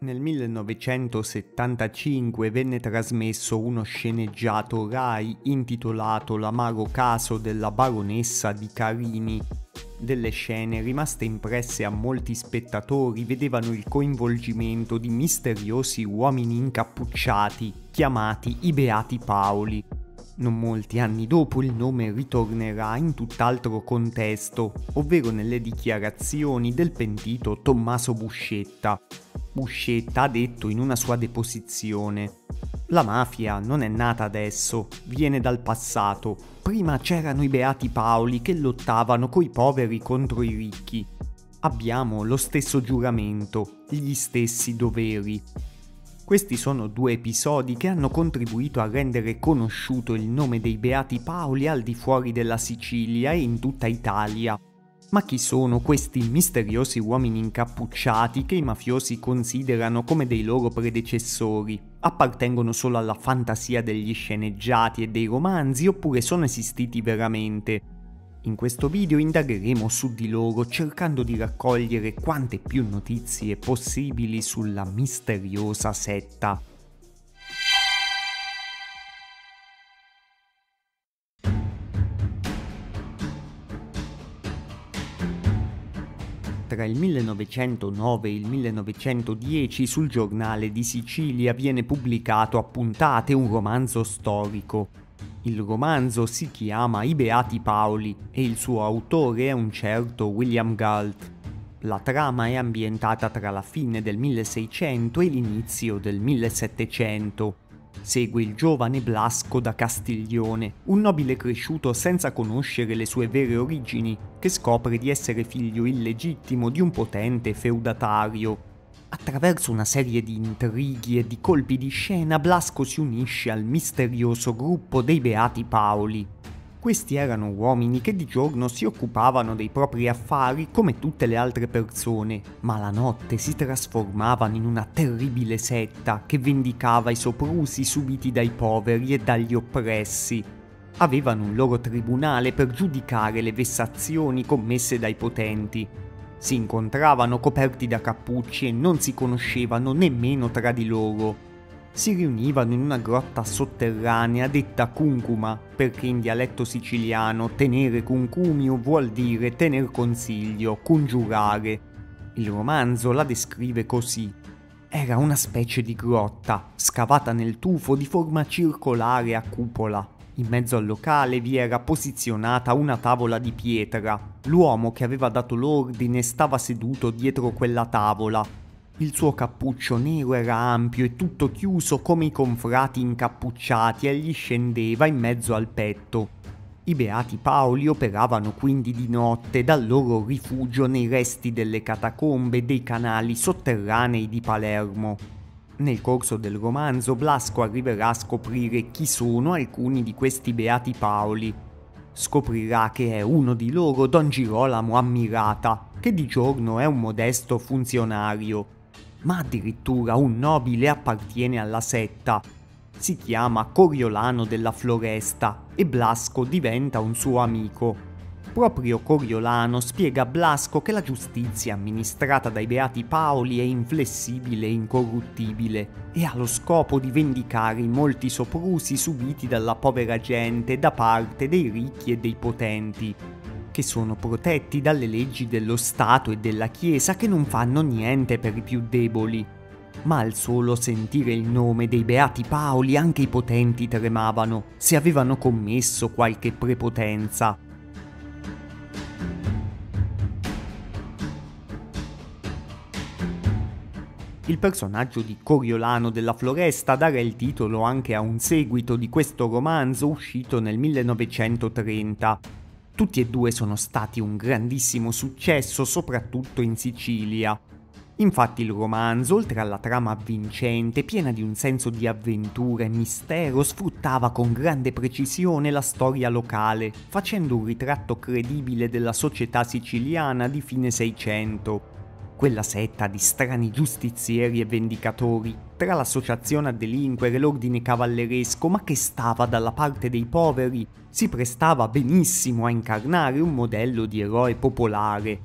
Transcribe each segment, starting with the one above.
Nel 1975 venne trasmesso uno sceneggiato Rai intitolato L'amaro caso della baronessa di Carini. Delle scene rimaste impresse a molti spettatori vedevano il coinvolgimento di misteriosi uomini incappucciati chiamati i Beati Paoli. Non molti anni dopo il nome ritornerà in tutt'altro contesto, ovvero nelle dichiarazioni del pentito Tommaso Buscetta. Buscetta ha detto in una sua deposizione: «La mafia non è nata adesso, viene dal passato. Prima c'erano i Beati Paoli che lottavano coi poveri contro i ricchi. Abbiamo lo stesso giuramento, gli stessi doveri». Questi sono due episodi che hanno contribuito a rendere conosciuto il nome dei Beati Paoli al di fuori della Sicilia e in tutta Italia. Ma chi sono questi misteriosi uomini incappucciati che i mafiosi considerano come dei loro predecessori? Appartengono solo alla fantasia degli sceneggiati e dei romanzi oppure sono esistiti veramente? In questo video indagheremo su di loro cercando di raccogliere quante più notizie possibili sulla misteriosa setta. Tra il 1909 e il 1910 sul Giornale di Sicilia viene pubblicato a puntate un romanzo storico. Il romanzo si chiama I Beati Paoli e il suo autore è un certo William Galt. La trama è ambientata tra la fine del 1600 e l'inizio del 1700. Segue il giovane Blasco da Castiglione, un nobile cresciuto senza conoscere le sue vere origini, che scopre di essere figlio illegittimo di un potente feudatario. Attraverso una serie di intrighi e di colpi di scena, Blasco si unisce al misterioso gruppo dei Beati Paoli. Questi erano uomini che di giorno si occupavano dei propri affari come tutte le altre persone, ma la notte si trasformavano in una terribile setta che vendicava i soprusi subiti dai poveri e dagli oppressi. Avevano un loro tribunale per giudicare le vessazioni commesse dai potenti. Si incontravano coperti da cappucci e non si conoscevano nemmeno tra di loro. Si riunivano in una grotta sotterranea detta cuncuma, perché in dialetto siciliano tenere cuncumio vuol dire tener consiglio, congiurare. Il romanzo la descrive così. Era una specie di grotta, scavata nel tufo di forma circolare a cupola. In mezzo al locale vi era posizionata una tavola di pietra. L'uomo che aveva dato l'ordine stava seduto dietro quella tavola. Il suo cappuccio nero era ampio e tutto chiuso come i confrati incappucciati e gli scendeva in mezzo al petto. I Beati Paoli operavano quindi di notte dal loro rifugio nei resti delle catacombe e dei canali sotterranei di Palermo. Nel corso del romanzo Blasco arriverà a scoprire chi sono alcuni di questi Beati Paoli. Scoprirà che è uno di loro Don Girolamo Ammirata, che di giorno è un modesto funzionario, ma addirittura un nobile appartiene alla setta. Si chiama Coriolano della Floresta e Blasco diventa un suo amico. Proprio Coriolano spiega a Blasco che la giustizia amministrata dai Beati Paoli è inflessibile e incorruttibile e ha lo scopo di vendicare i molti soprusi subiti dalla povera gente da parte dei ricchi e dei potenti, che sono protetti dalle leggi dello Stato e della Chiesa che non fanno niente per i più deboli. Ma al solo sentire il nome dei Beati Paoli anche i potenti tremavano, se avevano commesso qualche prepotenza. Il personaggio di Coriolano della Floresta darà il titolo anche a un seguito di questo romanzo uscito nel 1930. Tutti e due sono stati un grandissimo successo, soprattutto in Sicilia. Infatti il romanzo, oltre alla trama avvincente, piena di un senso di avventura e mistero, sfruttava con grande precisione la storia locale, facendo un ritratto credibile della società siciliana di fine Seicento. Quella setta di strani giustizieri e vendicatori, tra l'associazione a delinquere e l'ordine cavalleresco, ma che stava dalla parte dei poveri, si prestava benissimo a incarnare un modello di eroe popolare.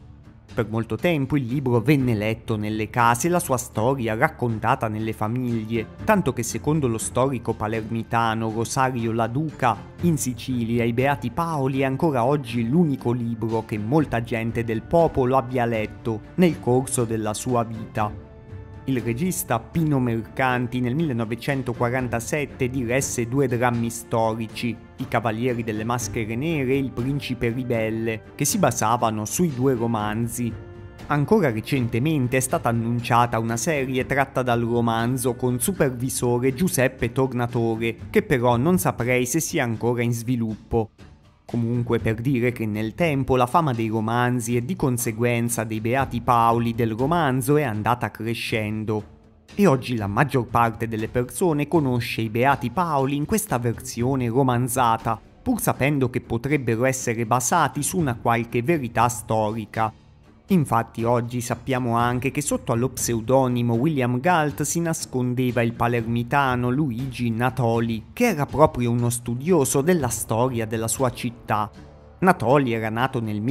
Per molto tempo il libro venne letto nelle case e la sua storia raccontata nelle famiglie, tanto che secondo lo storico palermitano Rosario La Duca, in Sicilia i Beati Paoli è ancora oggi l'unico libro che molta gente del popolo abbia letto nel corso della sua vita. Il regista Pino Mercanti nel 1947 diresse 2 drammi storici, I Cavalieri delle Maschere Nere e Il Principe Ribelle, che si basavano sui 2 romanzi. Ancora recentemente è stata annunciata una serie tratta dal romanzo con supervisore Giuseppe Tornatore, che però non saprei se sia ancora in sviluppo. Comunque, per dire che nel tempo la fama dei romanzi e di conseguenza dei Beati Paoli del romanzo è andata crescendo e oggi la maggior parte delle persone conosce i Beati Paoli in questa versione romanzata, pur sapendo che potrebbero essere basati su una qualche verità storica. Infatti oggi sappiamo anche che sotto allo pseudonimo William Galt si nascondeva il palermitano Luigi Natoli, che era proprio uno studioso della storia della sua città. Natoli era nato nel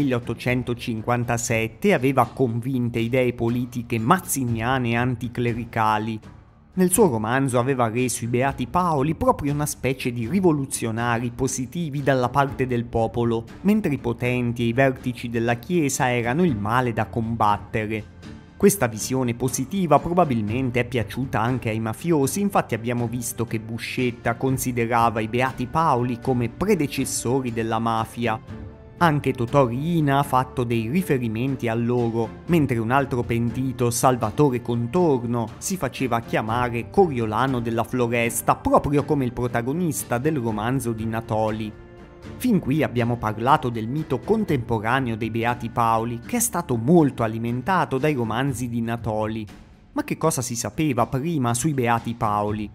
1857 e aveva convinte idee politiche mazziniane e anticlericali. Nel suo romanzo aveva reso i Beati Paoli proprio una specie di rivoluzionari positivi dalla parte del popolo, mentre i potenti e i vertici della Chiesa erano il male da combattere. Questa visione positiva probabilmente è piaciuta anche ai mafiosi, infatti abbiamo visto che Buscetta considerava i Beati Paoli come predecessori della mafia. Anche Totò Riina ha fatto dei riferimenti a loro, mentre un altro pentito, Salvatore Contorno, si faceva chiamare Coriolano della Floresta, proprio come il protagonista del romanzo di Natoli. Fin qui abbiamo parlato del mito contemporaneo dei Beati Paoli, che è stato molto alimentato dai romanzi di Natoli. Ma che cosa si sapeva prima sui Beati Paoli?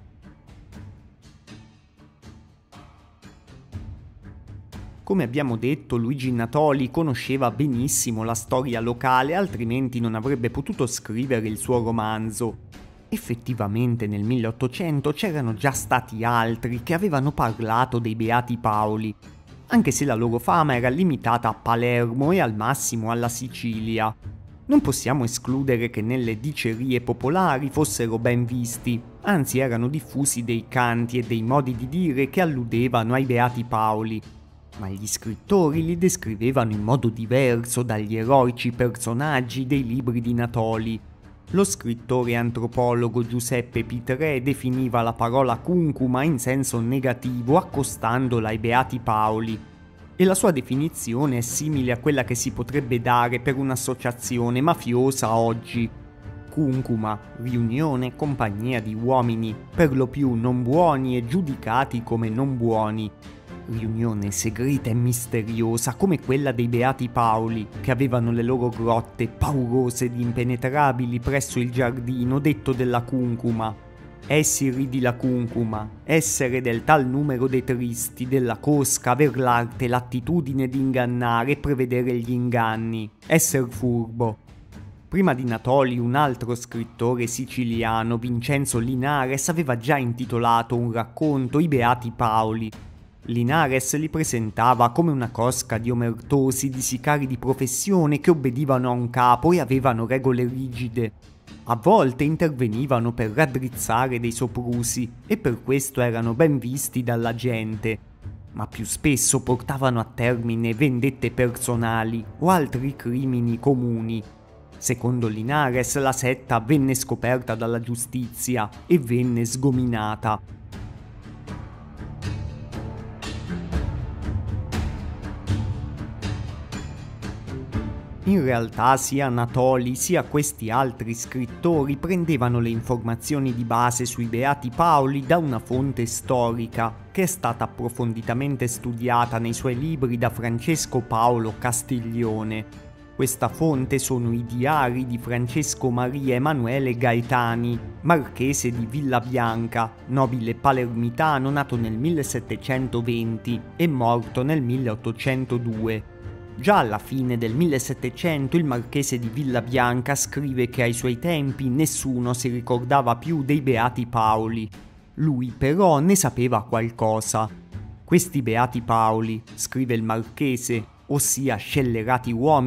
Come abbiamo detto, Luigi Natoli conosceva benissimo la storia locale, altrimenti non avrebbe potuto scrivere il suo romanzo. Effettivamente nel 1800 c'erano già stati altri che avevano parlato dei Beati Paoli, anche se la loro fama era limitata a Palermo e al massimo alla Sicilia. Non possiamo escludere che nelle dicerie popolari fossero ben visti, anzi erano diffusi dei canti e dei modi di dire che alludevano ai Beati Paoli. Ma gli scrittori li descrivevano in modo diverso dagli eroici personaggi dei libri di Natoli. Lo scrittore e antropologo Giuseppe Pitrè definiva la parola cuncuma in senso negativo accostandola ai Beati Paoli, e la sua definizione è simile a quella che si potrebbe dare per un'associazione mafiosa oggi. Cuncuma, riunione, compagnia di uomini, per lo più non buoni e giudicati come non buoni. Riunione segreta e misteriosa come quella dei Beati Paoli, che avevano le loro grotte paurose ed impenetrabili presso il giardino detto della cuncuma. Essi ridi la cuncuma, essere del tal numero dei tristi, della cosca, aver l'arte, l'attitudine di ingannare e prevedere gli inganni, esser furbo. Prima di Natoli un altro scrittore siciliano, Vincenzo Linares, aveva già intitolato un racconto I Beati Paoli. Linares li presentava come una cosca di omertosi, di sicari di professione che obbedivano a un capo e avevano regole rigide. A volte intervenivano per raddrizzare dei soprusi e per questo erano ben visti dalla gente, ma più spesso portavano a termine vendette personali o altri crimini comuni. Secondo Linares la setta venne scoperta dalla giustizia e venne sgominata. In realtà sia Natoli sia questi altri scrittori prendevano le informazioni di base sui Beati Paoli da una fonte storica che è stata approfonditamente studiata nei suoi libri da Francesco Paolo Castiglione. Questa fonte sono i diari di Francesco Maria Emanuele Gaetani, marchese di Villabianca, nobile palermitano nato nel 1720 e morto nel 1802. Già alla fine del 1700 il marchese di Villabianca scrive che ai suoi tempi nessuno si ricordava più dei Beati Paoli. Lui però ne sapeva qualcosa. Questi Beati Paoli, scrive il marchese, ossia scellerati uomini,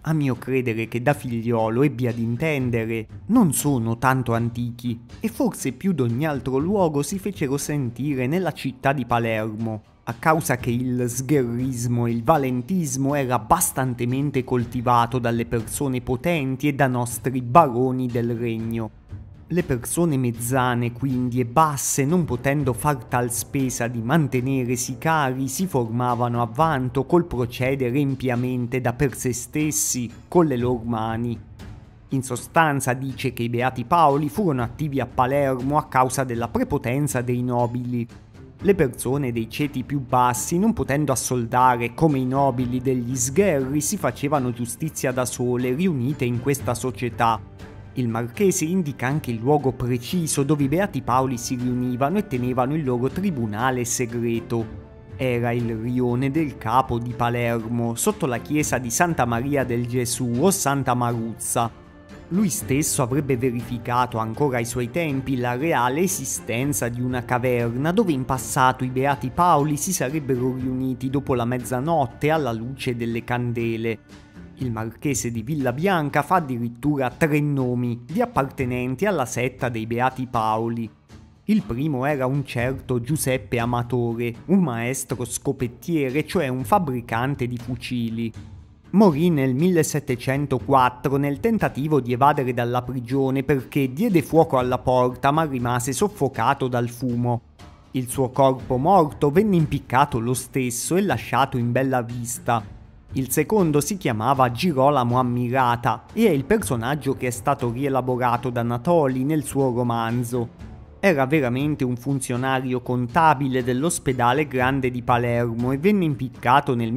a mio credere che da figliolo ebbi ad intendere, non sono tanto antichi e forse più d'ogni altro luogo si fecero sentire nella città di Palermo, a causa che il sgherrismo e il valentismo era bastantemente coltivato dalle persone potenti e da nostri baroni del regno. Le persone mezzane, quindi, e basse, non potendo far tal spesa di mantenere sicari, si formavano a vanto col procedere empiamente da per se stessi con le loro mani. In sostanza dice che i Beati Paoli furono attivi a Palermo a causa della prepotenza dei nobili. Le persone dei ceti più bassi, non potendo assoldare come i nobili degli sgherri, si facevano giustizia da sole, riunite in questa società. Il marchese indica anche il luogo preciso dove i Beati Paoli si riunivano e tenevano il loro tribunale segreto. Era il rione del Capo di Palermo, sotto la chiesa di Santa Maria del Gesù o Santa Maruzza. Lui stesso avrebbe verificato ancora ai suoi tempi la reale esistenza di una caverna dove in passato i Beati Paoli si sarebbero riuniti dopo la mezzanotte alla luce delle candele. Il marchese di Villabianca fa addirittura 3 nomi di appartenenti alla setta dei Beati Paoli. Il primo era un certo Giuseppe Amatore, un maestro scopettiere, cioè un fabbricante di fucili. Morì nel 1704 nel tentativo di evadere dalla prigione perché diede fuoco alla porta ma rimase soffocato dal fumo. Il suo corpo morto venne impiccato lo stesso e lasciato in bella vista. Il secondo si chiamava Girolamo Ammirata e è il personaggio che è stato rielaborato da Natoli nel suo romanzo. Era veramente un funzionario contabile dell'ospedale grande di Palermo e venne impiccato nel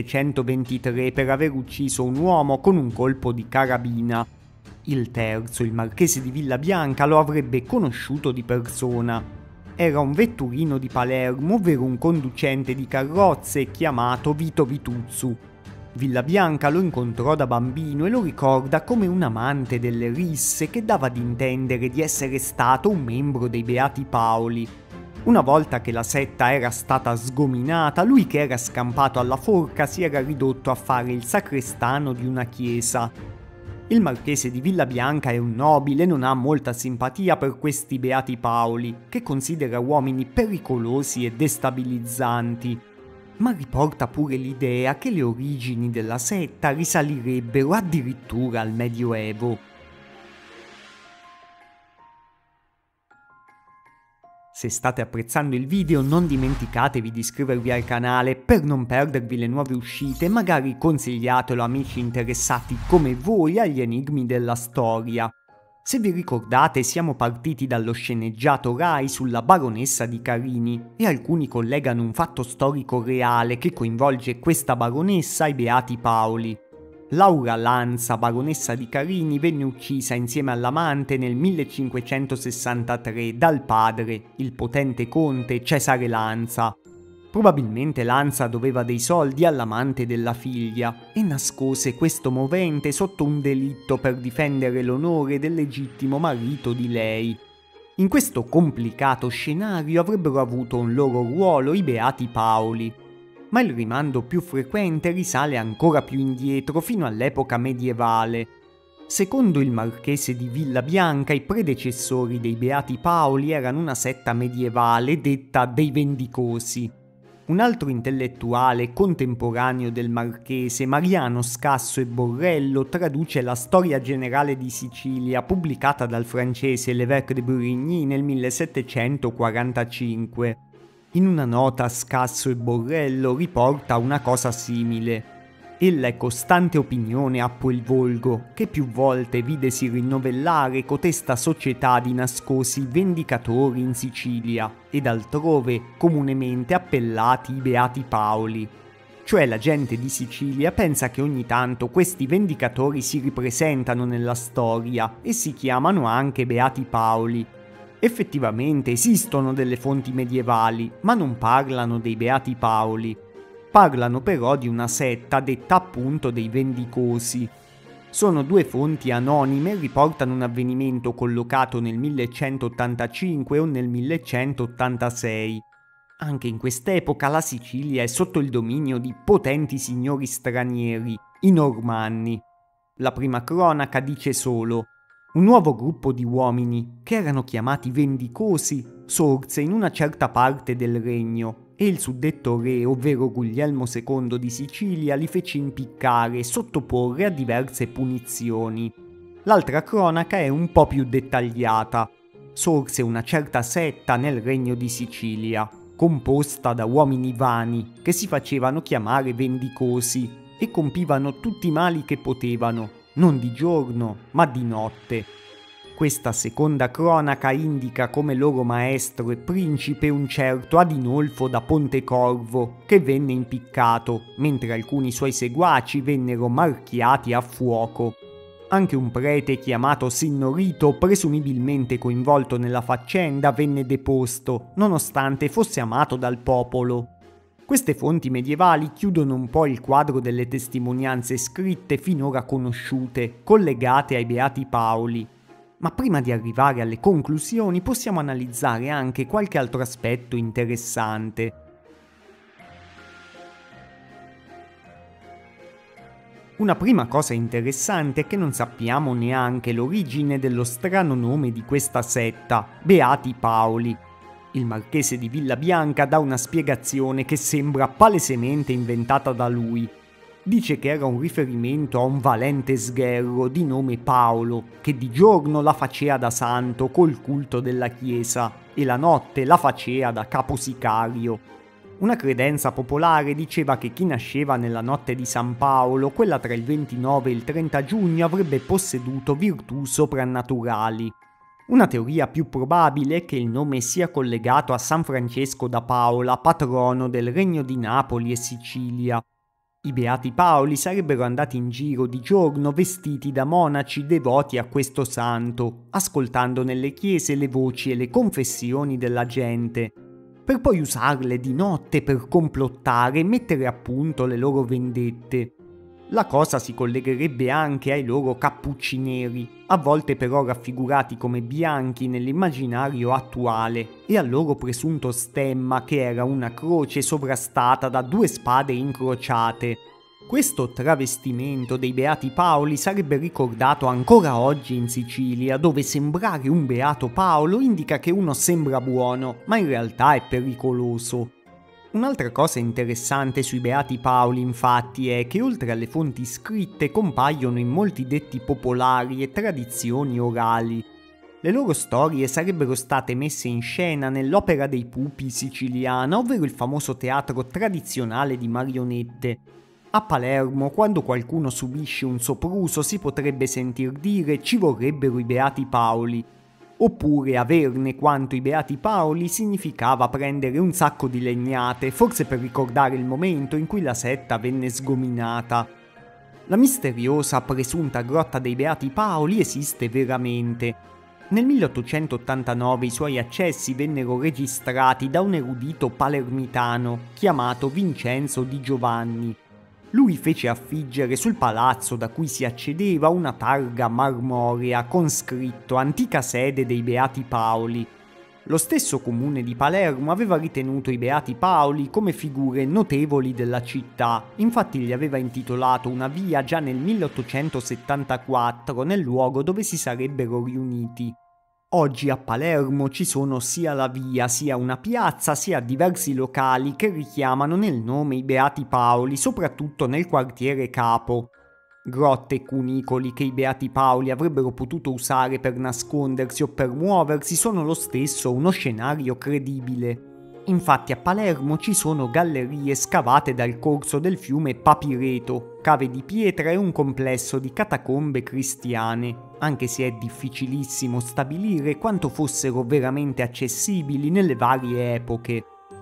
1723 per aver ucciso un uomo con un colpo di carabina. Il terzo, il marchese di Villabianca, lo avrebbe conosciuto di persona. Era un vetturino di Palermo, ovvero un conducente di carrozze chiamato Vito Vituzzu. Villabianca lo incontrò da bambino e lo ricorda come un amante delle risse che dava ad intendere di essere stato un membro dei Beati Paoli. Una volta che la setta era stata sgominata, lui che era scampato alla forca si era ridotto a fare il sacrestano di una chiesa. Il marchese di Villabianca è un nobile e non ha molta simpatia per questi Beati Paoli, che considera uomini pericolosi e destabilizzanti. Ma riporta pure l'idea che le origini della setta risalirebbero addirittura al Medioevo. Se state apprezzando il video non dimenticatevi di iscrivervi al canale per non perdervi le nuove uscite e magari consigliatelo a amici interessati come voi agli enigmi della storia. Se vi ricordate siamo partiti dallo sceneggiato Rai sulla baronessa di Carini e alcuni collegano un fatto storico reale che coinvolge questa baronessa ai Beati Paoli. Laura Lanza, baronessa di Carini, venne uccisa insieme all'amante nel 1563 dal padre, il potente conte Cesare Lanza. Probabilmente Lanza doveva dei soldi all'amante della figlia e nascose questo movente sotto un delitto per difendere l'onore del legittimo marito di lei. In questo complicato scenario avrebbero avuto un loro ruolo i Beati Paoli, ma il rimando più frequente risale ancora più indietro fino all'epoca medievale. Secondo il marchese di Villabianca, i predecessori dei Beati Paoli erano una setta medievale detta dei Vendicosi. Un altro intellettuale contemporaneo del marchese, Mariano Scasso e Borrello, traduce la Storia generale di Sicilia pubblicata dal francese L'Évêque de Burigny nel 1745. In una nota Scasso e Borrello riporta una cosa simile. Ella è costante opinione appo il volgo, che più volte videsi rinnovellare cotesta società di nascosi vendicatori in Sicilia, ed altrove comunemente appellati i Beati Paoli. Cioè la gente di Sicilia pensa che ogni tanto questi vendicatori si ripresentano nella storia e si chiamano anche Beati Paoli. Effettivamente esistono delle fonti medievali, ma non parlano dei Beati Paoli. Parlano però di una setta detta appunto dei Vendicosi. Sono 2 fonti anonime e riportano un avvenimento collocato nel 1185 o nel 1186. Anche in quest'epoca la Sicilia è sotto il dominio di potenti signori stranieri, i Normanni. La prima cronaca dice solo: un nuovo gruppo di uomini, che erano chiamati Vendicosi, sorse in una certa parte del regno e il suddetto re, ovvero Guglielmo II di Sicilia, li fece impiccare e sottoporre a diverse punizioni. L'altra cronaca è un po' più dettagliata. Sorse una certa setta nel regno di Sicilia, composta da uomini vani che si facevano chiamare Vendicosi e compivano tutti i mali che potevano, non di giorno, ma di notte. Questa seconda cronaca indica come loro maestro e principe un certo Adinolfo da Pontecorvo, che venne impiccato, mentre alcuni suoi seguaci vennero marchiati a fuoco. Anche un prete chiamato Sinnorito, presumibilmente coinvolto nella faccenda, venne deposto, nonostante fosse amato dal popolo. Queste fonti medievali chiudono un po' il quadro delle testimonianze scritte finora conosciute, collegate ai Beati Paoli. Ma prima di arrivare alle conclusioni possiamo analizzare anche qualche altro aspetto interessante. Una prima cosa interessante è che non sappiamo neanche l'origine dello strano nome di questa setta, Beati Paoli. Il marchese di Villabianca dà una spiegazione che sembra palesemente inventata da lui. Dice che era un riferimento a un valente sgherro di nome Paolo, che di giorno la faceva da santo col culto della chiesa e la notte la faceva da caposicario. Una credenza popolare diceva che chi nasceva nella notte di San Paolo, quella tra il 29 e il 30 giugno, avrebbe posseduto virtù soprannaturali. Una teoria più probabile è che il nome sia collegato a San Francesco da Paola, patrono del regno di Napoli e Sicilia. I Beati Paoli sarebbero andati in giro di giorno vestiti da monaci devoti a questo santo, ascoltando nelle chiese le voci e le confessioni della gente, per poi usarle di notte per complottare e mettere a punto le loro vendette. La cosa si collegherebbe anche ai loro cappucci neri, a volte però raffigurati come bianchi nell'immaginario attuale, e al loro presunto stemma, che era una croce sovrastata da due spade incrociate. Questo travestimento dei Beati Paoli sarebbe ricordato ancora oggi in Sicilia, dove sembrare un Beato Paolo indica che uno sembra buono, ma in realtà è pericoloso. Un'altra cosa interessante sui Beati Paoli, infatti, è che oltre alle fonti scritte compaiono in molti detti popolari e tradizioni orali. Le loro storie sarebbero state messe in scena nell'Opera dei Pupi siciliana, ovvero il famoso teatro tradizionale di marionette. A Palermo, quando qualcuno subisce un sopruso, si potrebbe sentir dire ci vorrebbero i Beati Paoli. Oppure averne quanto i Beati Paoli significava prendere un sacco di legnate, forse per ricordare il momento in cui la setta venne sgominata. La misteriosa presunta grotta dei Beati Paoli esiste veramente. Nel 1889 i suoi accessi vennero registrati da un erudito palermitano chiamato Vincenzo Di Giovanni. Lui fece affiggere sul palazzo da cui si accedeva una targa marmorea con scritto Antica sede dei Beati Paoli. Lo stesso comune di Palermo aveva ritenuto i Beati Paoli come figure notevoli della città, infatti gli aveva intitolato una via già nel 1874 nel luogo dove si sarebbero riuniti. Oggi a Palermo ci sono sia la via, sia una piazza, sia diversi locali che richiamano nel nome i Beati Paoli, soprattutto nel quartiere Capo. Grotte e cunicoli che i Beati Paoli avrebbero potuto usare per nascondersi o per muoversi sono lo stesso uno scenario credibile. Infatti a Palermo ci sono gallerie scavate dal corso del fiume Papireto, cave di pietra e un complesso di catacombe cristiane, anche se è difficilissimo stabilire quanto fossero veramente accessibili nelle varie epoche.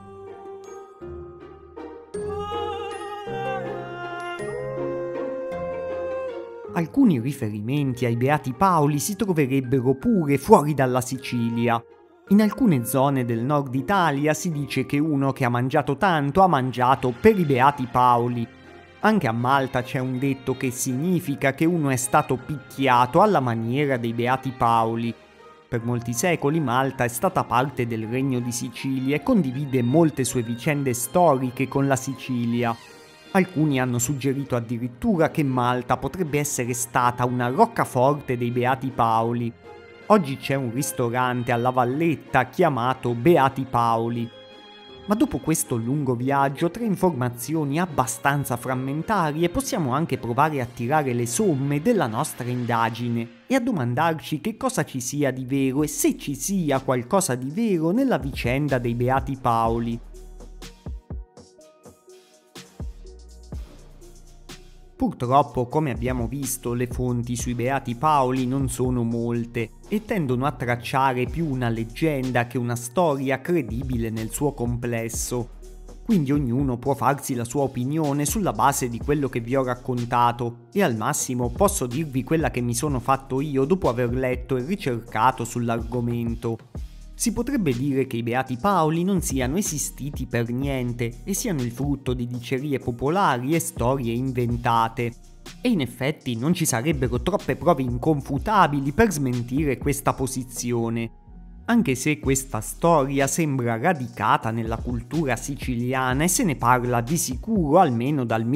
Alcuni riferimenti ai Beati Paoli si troverebbero pure fuori dalla Sicilia. In alcune zone del nord Italia si dice che uno che ha mangiato tanto ha mangiato per i Beati Paoli. Anche a Malta c'è un detto che significa che uno è stato picchiato alla maniera dei Beati Paoli. Per molti secoli Malta è stata parte del Regno di Sicilia e condivide molte sue vicende storiche con la Sicilia. Alcuni hanno suggerito addirittura che Malta potrebbe essere stata una roccaforte dei Beati Paoli. Oggi c'è un ristorante alla Valletta chiamato Beati Paoli. Ma dopo questo lungo viaggio tra informazioni abbastanza frammentarie possiamo anche provare a tirare le somme della nostra indagine e a domandarci che cosa ci sia di vero e se ci sia qualcosa di vero nella vicenda dei Beati Paoli. Purtroppo, come abbiamo visto, le fonti sui Beati Paoli non sono molte e tendono a tracciare più una leggenda che una storia credibile nel suo complesso. Quindi ognuno può farsi la sua opinione sulla base di quello che vi ho raccontato e al massimo posso dirvi quella che mi sono fatto io dopo aver letto e ricercato sull'argomento. Si potrebbe dire che i Beati Paoli non siano esistiti per niente e siano il frutto di dicerie popolari e storie inventate. E in effetti non ci sarebbero troppe prove inconfutabili per smentire questa posizione. Anche se questa storia sembra radicata nella cultura siciliana e se ne parla di sicuro almeno dal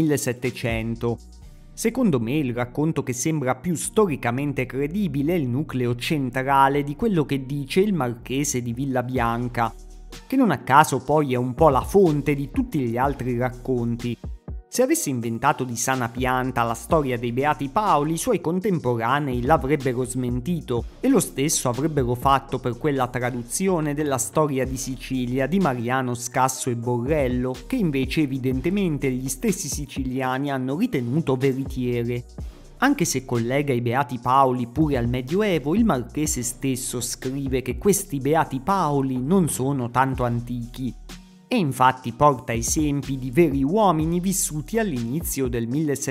1700. Secondo me il racconto che sembra più storicamente credibile è il nucleo centrale di quello che dice il marchese di Villabianca, che non a caso poi è un po' la fonte di tutti gli altri racconti. Se avesse inventato di sana pianta la storia dei Beati Paoli, i suoi contemporanei l'avrebbero smentito e lo stesso avrebbero fatto per quella traduzione della storia di Sicilia di Mariano Scasso e Borrello, che invece evidentemente gli stessi siciliani hanno ritenuto veritiere. Anche se collega i Beati Paoli pure al Medioevo, il marchese stesso scrive che questi Beati Paoli non sono tanto antichi. E infatti porta esempi di veri uomini vissuti all'inizio del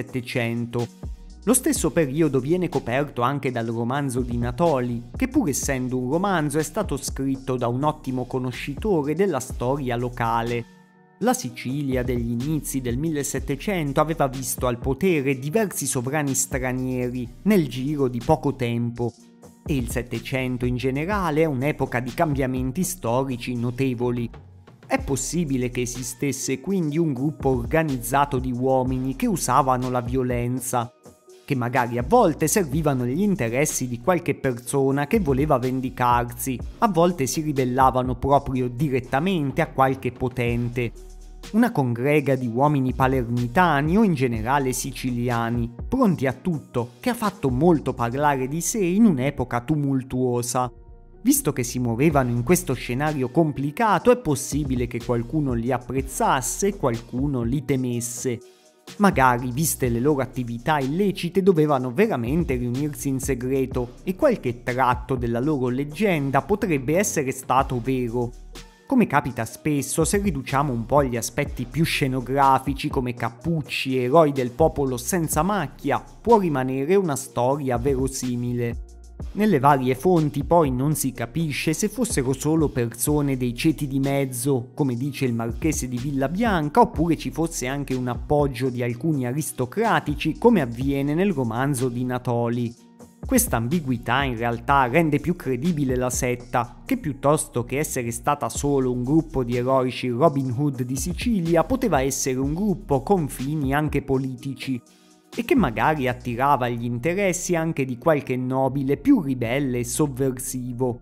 1700. Lo stesso periodo viene coperto anche dal romanzo di Natoli, che pur essendo un romanzo è stato scritto da un ottimo conoscitore della storia locale. La Sicilia degli inizi del 1700 aveva visto al potere diversi sovrani stranieri nel giro di poco tempo, e il Settecento in generale è un'epoca di cambiamenti storici notevoli. È possibile che esistesse quindi un gruppo organizzato di uomini che usavano la violenza, che magari a volte servivano gli interessi di qualche persona che voleva vendicarsi, a volte si ribellavano proprio direttamente a qualche potente. Una congrega di uomini palermitani o in generale siciliani, pronti a tutto, che ha fatto molto parlare di sé in un'epoca tumultuosa. Visto che si muovevano in questo scenario complicato, è possibile che qualcuno li apprezzasse e qualcuno li temesse. Magari, viste le loro attività illecite, dovevano veramente riunirsi in segreto e qualche tratto della loro leggenda potrebbe essere stato vero. Come capita spesso, se riduciamo un po' gli aspetti più scenografici come cappucci e eroi del popolo senza macchia, può rimanere una storia verosimile. Nelle varie fonti poi non si capisce se fossero solo persone dei ceti di mezzo, come dice il marchese di Villabianca, oppure ci fosse anche un appoggio di alcuni aristocratici, come avviene nel romanzo di Natoli. Questa ambiguità in realtà rende più credibile la setta, che piuttosto che essere stata solo un gruppo di eroici Robin Hood di Sicilia, poteva essere un gruppo con fini anche politici, e che magari attirava gli interessi anche di qualche nobile più ribelle e sovversivo.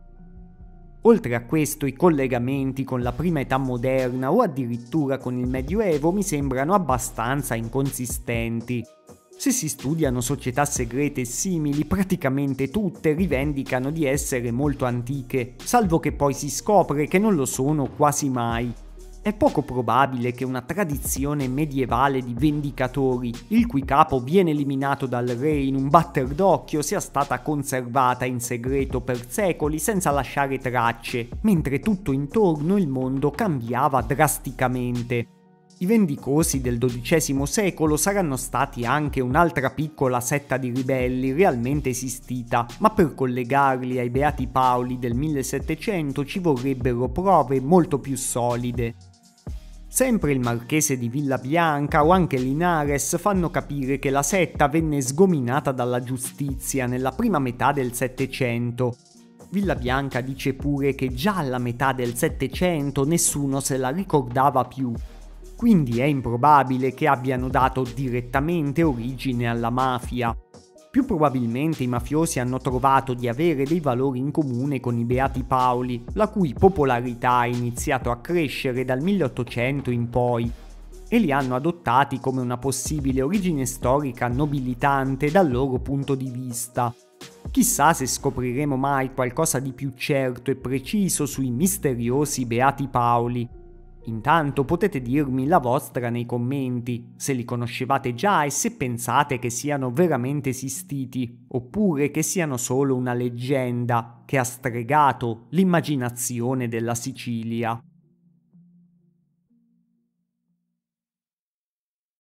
Oltre a questo, i collegamenti con la prima età moderna o addirittura con il Medioevo mi sembrano abbastanza inconsistenti. Se si studiano società segrete simili, praticamente tutte rivendicano di essere molto antiche, salvo che poi si scopre che non lo sono quasi mai. È poco probabile che una tradizione medievale di vendicatori, il cui capo viene eliminato dal re in un batter d'occhio, sia stata conservata in segreto per secoli senza lasciare tracce, mentre tutto intorno il mondo cambiava drasticamente. I vendicosi del XII secolo saranno stati anche un'altra piccola setta di ribelli realmente esistita, ma per collegarli ai Beati Paoli del 1700 ci vorrebbero prove molto più solide. Sempre il marchese di Villabianca o anche Linares fanno capire che la setta venne sgominata dalla giustizia nella prima metà del Settecento. Villabianca dice pure che già alla metà del Settecento nessuno se la ricordava più. quindi è improbabile che abbiano dato direttamente origine alla mafia. Più probabilmente i mafiosi hanno trovato di avere dei valori in comune con i Beati Paoli, la cui popolarità ha iniziato a crescere dal 1800 in poi, e li hanno adottati come una possibile origine storica nobilitante dal loro punto di vista. Chissà se scopriremo mai qualcosa di più certo e preciso sui misteriosi Beati Paoli. Intanto potete dirmi la vostra nei commenti, se li conoscevate già e se pensate che siano veramente esistiti, oppure che siano solo una leggenda che ha stregato l'immaginazione della Sicilia.